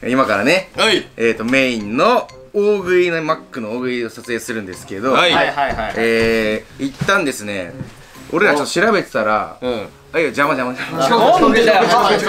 今からね、 はい。 メインの大食いのマックの大食いを撮影するんですけど、 はい。 一旦ですね、俺らちょっと調べてたら、あ、いや邪魔。 なんでだよ。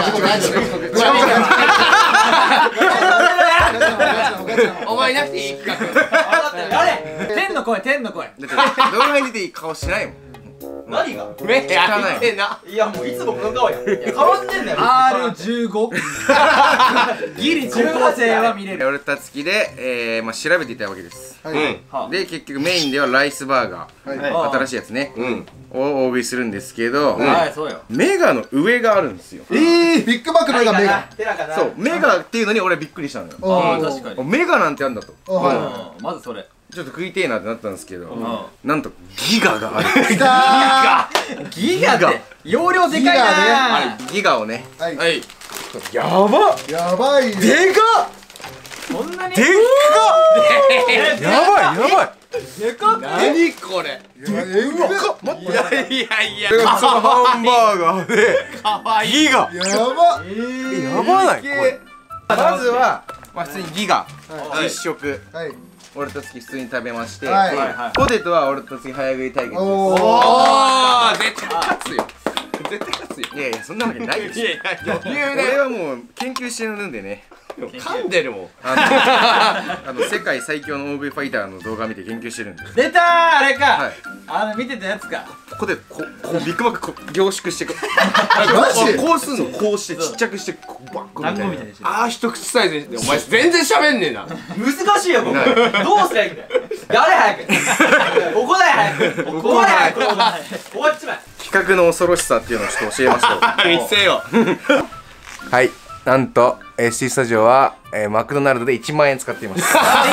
お前いなくていい企画。 天の声。 だって動画に出ていい顔しないもん。 何が目開いてな。 いやもういつもこの顔やん。変わってんだよ。 R15 ギリ高校生は見れる。 俺たつきで、調べていたわけです。 うん。 で結局メインではライスバーガー、新しいやつね、を大食いするんですけど、 はい、そうよ。 メガの上があるんですよ。 ビッグマックのがメガ。 そうメガっていうのに俺びっくりしたのよ。 ああ、確かに。 メガなんてあんだと。 まずそれ。 ちょっと食いてえなってなったんですけど、なんとギガがある。 ギガって容量でかいな。 ギガをね、 はい。 やばっ、 やばいね。 でかっ、 そんなにでっかっ、やばい。 でかっ。 何これ。 待って、 いや。 そのハンバーガーでかわいい。 ギガやば。 やばないこれ。まずは普通にギガ実食、 はい。 俺とつき普通に食べまして、 はポテトは俺とつき早食い対決です。 おー。 絶対勝つよ。絶対勝つよ。 いやいや、そんなわけないでしょ。 余裕俺はもう研究してるんでね、 噛んでるもん。 世界最強の大食いファイターの動画見て研究してるんで。 出たー、あれか。 はい。 見てたやつか。 ここでこうビッグマック凝縮してこうすんの、こうしてちっちゃくしてこうバッコみたいな。 ああ、一口サイズにして。お前全然喋んねえな。 難しいよここ。どうすりゃいいんだよ。やれ早く。ここだよ早く。ここだよ早く。終わっちまえ。 企画の恐ろしさっていうのをちょっと教えましょう。 見せよ。 はい、なんと SC スタジオは、マクドナルドで1万円使っています。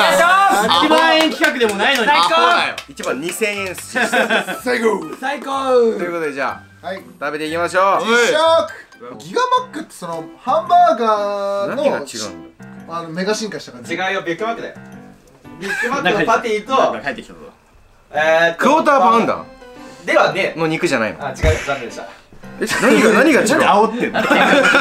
1万円企画でもないのに。 最高。 1万2000円っす。 最高。 最高。 ということでじゃあはい。 食べていきましょう。 実食。ギガマックってそのハンバーガーの何が違うんだ。 メガ進化した感じ。 違うよ、ビッグマックだよ。ビッグマックのパティと帰ってきたぞ。 クォーターパウンダーではね。 ーの肉じゃないの。 あ、違う、残念でした。 何が違う。 煽ってんの。 いた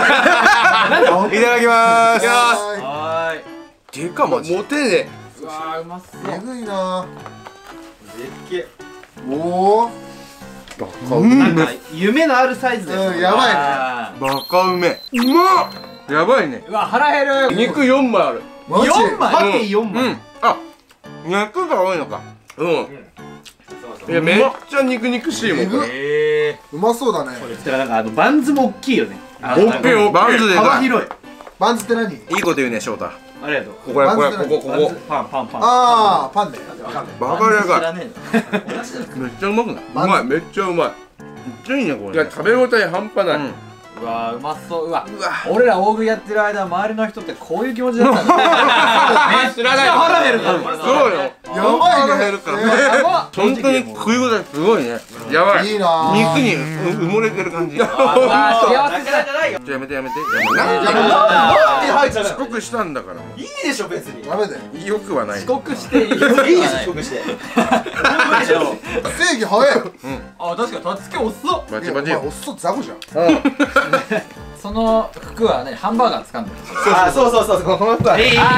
だきまーす。 はーい。 でかマジ。 モテねうわー、うまそう。 えぐいな。 でっけおお。 なんか夢のあるサイズだよ。 やばいね。 バカうめ。うまっ。やばいね。 うわ、腹減る。 肉4枚ある。 マジ。 4枚。 パティ4枚。 あ、肉が多いのか。 いや、めっちゃ肉肉しいもん。これうまそうだね。 なんかバンズも大きいよね。 バンズでかい。 広い。 バンズって何？ いいこと言うね、翔太。 ありがとう。 ここ。 パン。 ああ、パンね。わかんない。 バカでかい。 ねめっちゃうまくない？ うまい、めっちゃうまい。 めっちゃいいね、これ。 いや、食べ応え半端ない。 うわー、うまそう。うわ、俺ら大食いやってる間、周りの人ってこういう気持ちだったんだ。 知らない。 腹減るから。 そうよ。 やばいね。 本当に食い応えすごいね。 やばい。 いいな。 肉に埋もれてる感じ。 幸せだ。 ないよ。 やめて。 なんで入っちゃう遅刻したんだから。 いいでしょ別に。 ダメだよ。 よくはない。 遅刻していい。 いいでしょ遅刻して。 正義早い。 あ、確かに、たつき遅っ。 バチバチよ。 おっそ雑魚じゃん。 その服はね、ハンバーガー掴んでる。 あ、そう。この人は。お前が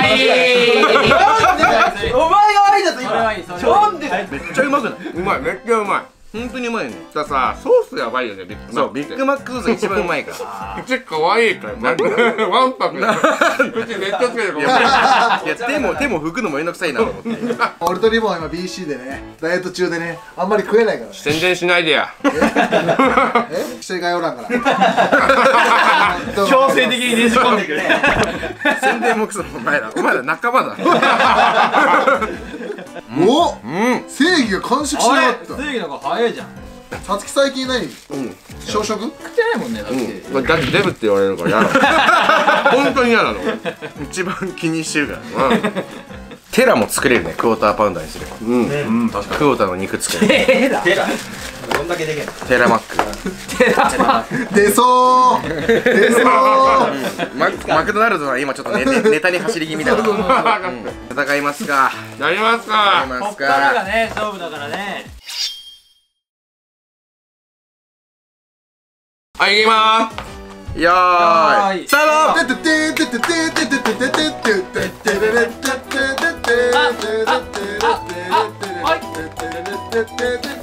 悪いんだぞそれはいい、それはなんでだよ。 めっちゃうまくない？ うまい、めっちゃうまい。 本当にうまいね。 ださ、ソースやばいよね、ビッグマック。 そう、ビッグマックソースが一番うまいから。 口かわいいから。ワンパク。口めっちゃつけてる。 いや、手も拭くのもめんどくさいなと思って。 俺とリボンは今 BC でね、ダイエット中でね、あんまり食えないから。 宣伝しないでや。 人がおらんから。 強制的にねじ込んでくれ。 宣伝もクソ、お前ら仲間だ。 お、正義が完食しなかっ正義の方が早いじゃん。 た。さつき最近何？小食？ 食ってないもんね、だって。 だってデブって言われるから嫌なの。本当に嫌なの。 一番気にしてるから。テラも作れるね、クォーターパウンダーにすれば。確かに。クォーターの肉作れる。 テラ。どんだけでけんの。 テラマック。 出そうマクドナルドは今ちょっとネタに走り気味だから。戦いますか。 やりますやか。 りまこっすか。 からがね、勝負だからね。 はい、行きまーす。 よーい、スタート。 ててててててててててて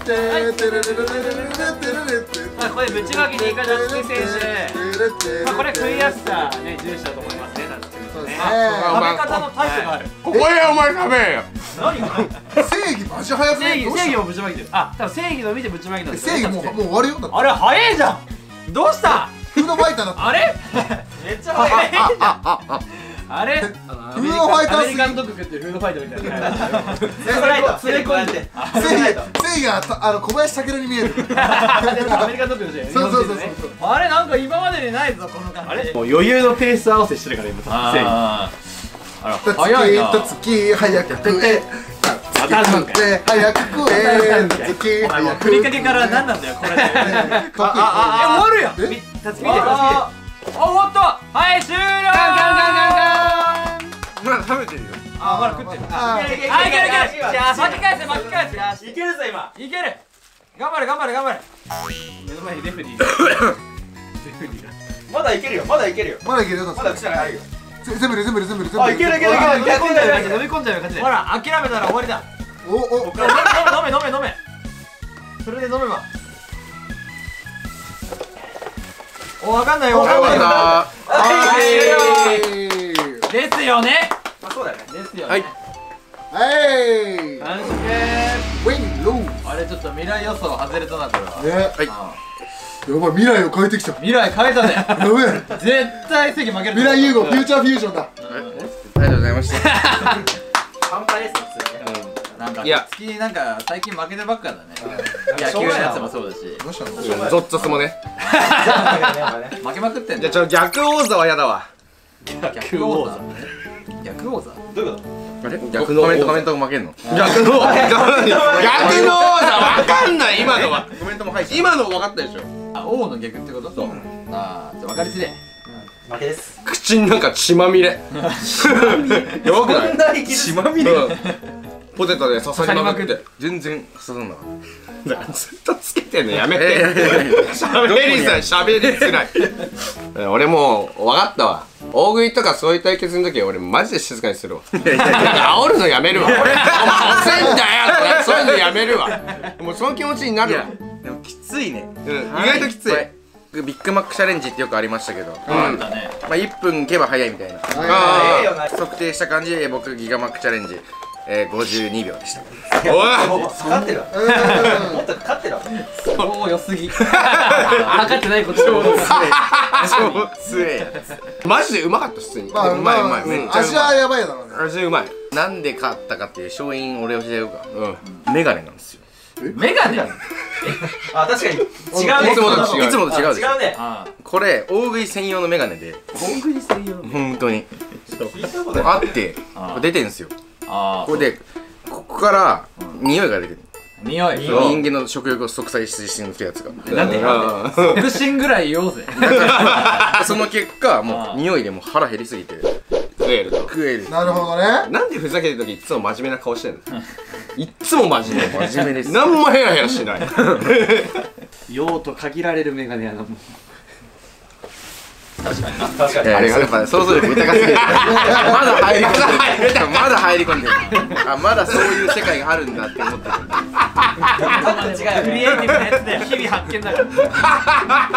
これぶちまけにいか夏希選手、これクリアしたね重視だと思いますね。夏希選手ね。食べ方のタイプがある。 ここへお前食べよ。 何が？ 正義マジ早くね。 正義もぶちまけてる。あ、多分正義の見てぶちまけたんです。 正義もう終わるよ。 あれ早いじゃん。どうした？ フードファイターだった。 あれ？めっちゃ早い。あれ？ フードファイターアメリカンドッグ食ってるフードファイターみたいな。連れ込んで。 正義が小林武に見える。 アメリカンドッグのじゃん。 そうそうそうそう。 あれなんか今までにないぞこの感じ。あれ？ もう余裕のペース合わせしてるから今正義。 早いな。 とつき早く食え。早く食え。月早く。 ふりかけから何なんだよこれ。終わるやん。たつき見て。終わった。はい終了。 まだ食べてるよ。 まだ食ってる。いける。じゃあ巻き返せ。いけるぞ今。いける。頑張れ。目の前にレフェリーが。まだいけるよ。 まだいけるよ。 まだ口の中あるよ。 全部いける。 飲み込んじゃうよ勝ち。ほら諦めたら終わりだ。飲め。それで飲めば。わかんないよ。ですよね。そうだよね。ですよね。完食。 ウィンロー。 あれちょっと未来予想外れたなこれは。 ね。やばい未来を変えてきた。 未来変えたね。 やべえ。 絶対席負ける。 未来融合フューチャーフュージョンだ。 ありがとうございました。 乾杯です普通に。 なんかいや月なんか最近負けてばっかだね。野球のやつもそうだし。 どうしたの？ ゾッとすもね。 負けまくってんじゃだ。 あ逆王座はやだわ。 逆王座。逆王座。 どういうこあれ逆のコメント負けんの？逆の王座わかんない今のは。コメントも入って今の分かったでしょ。 あ、王の逆ってこと？そう。ああ、じゃ分かりづれ。 と？負けです。 口の中血まみれ。やばくない？血まみれ。ポテトで刺さりまくって全然刺さんな。だからずっとつけてんのやめて。喋りづらい。俺もう分かったわ。大食いとかそういう対決の時は俺マジで静かにするわ。煽るのやめるわ。お前遅いんだよ。そういうのやめるわ。もうその気持ちになるわ。 でもきついね。 意外ときつい。ビッグマックチャレンジってよくありましたけど、まあ1分いけば早いみたいな測定した感じで僕ギガマックチャレンジ52秒でした。 おい勝ってるわ。もっと勝ってるわ。 そう良すぎ。測ってないことを。 超強いやつ。マジでうまかった普通に。うまいめっちゃうまい。 味はやばいだろうね。 味うまい。なんで勝ったかっていう勝因俺教えてやろうか。メガネなんですよ。 メガネ？ あ、確かに違うね。 いつもと違うでしょ。 違うね。 これ大食い専用のメガネで。大食い専用？本当に。あって出てんすよ。これでここから匂いが出てる。 匂い。 人間の食欲を即再生してるやつが。 なんで？腹心ぐらい言おうぜ。 その結果もう匂いでもう腹減りすぎて食える。 なるほどね。 なんでふざけてる時いつも真面目な顔してんの？いっつも真面目です。なんもヘラヘラしない。 用途限られるメガネやなもう。 確かに。 あれがやっぱ想像力豊かすぎる。まだ入り込んでる。あ、まだそういう世界があるんだって思ってる。 違う。クリエイティブなやつで日々発見だから。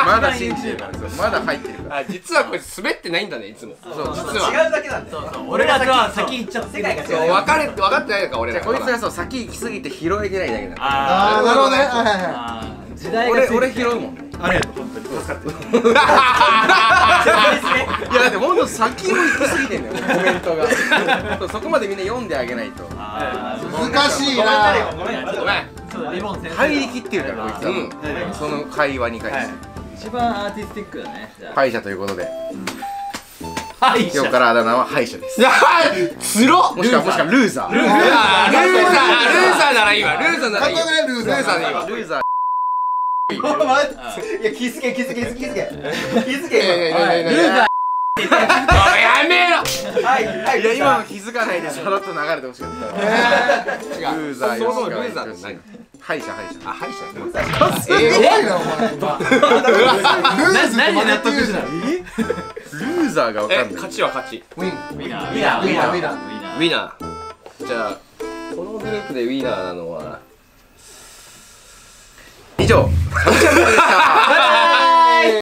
まだ信じてるから。まだ入ってるから。あ、実はこれ滑ってないんだねいつも。そう実は。 違うだけなんだよ。 俺らは先行っちゃって世界が違う。 分かってないのか俺ら。こいつがそう先行き過ぎて拾えてないだけだ。 ああ、なるほどね。はいはい。 時代が俺拾うもん。 ありがとう本当に助かってる。 いやだってほんと先を行き過ぎてんだよコメントが。そこまでみんな読んであげないと。 難しいな。 ごめん。 リボン先生。 入りきってるからこいつは。その会話に関して。 一番アーティスティックだね。 敗者ということで。 敗者。 今日からあだ名は敗者です。 つろ。 もしくはルーザー。ルーザーならいいわ。ルーザーならいいわ。ルーザーでいいわ。ルーザー。 いや気づけ。 ルーやめろ。 はい。 いや今の気づかないでさらっと流れてほしかった。ルーザー。そもそもルーザーって何？敗者。あ、敗者。 すごいなお前。ルーズって納得しない。 ルーザーがわかんない。勝ちは勝ち。 ウィナー。 じゃあこのグループでウィナーなのは以上サブチャンネルでした